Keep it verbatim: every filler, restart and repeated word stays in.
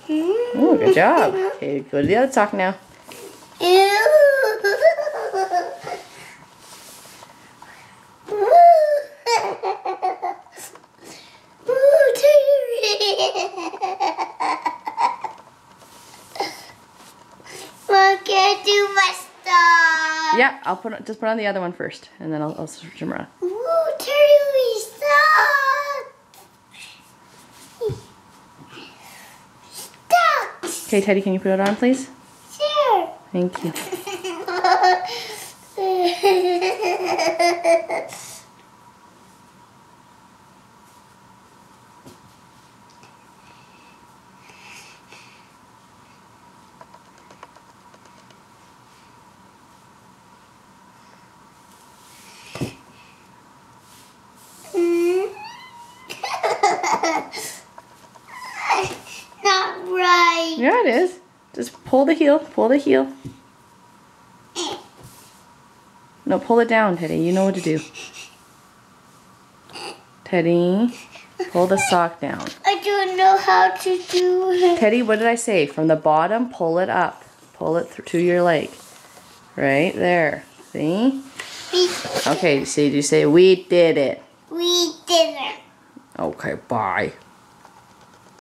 Ooh, good job. Okay, go to the other sock now. I can't do my stuff. Yeah, I'll put it, just put on the other one first, and then I'll, I'll switch them around. Ooh, Terry, stop! Stop! Okay, Teddy, can you put it on, please? Sure. Thank you. Not right. Yeah, it is. Just pull the heel. Pull the heel. No, pull it down, Teddy. You know what to do. Teddy, pull the sock down. I don't know how to do it. Teddy, what did I say? From the bottom, pull it up. Pull it th to your leg. Right there. See? Okay, so you say, we did it. We didn't. Okay, bye.